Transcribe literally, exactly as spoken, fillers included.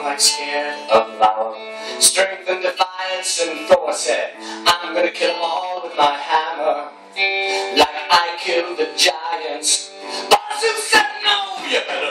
quite scared of our strength and defiance, and Thor said, I'm gonna kill them all with my hammer, like I killed the giants. But Zeus said, no, you better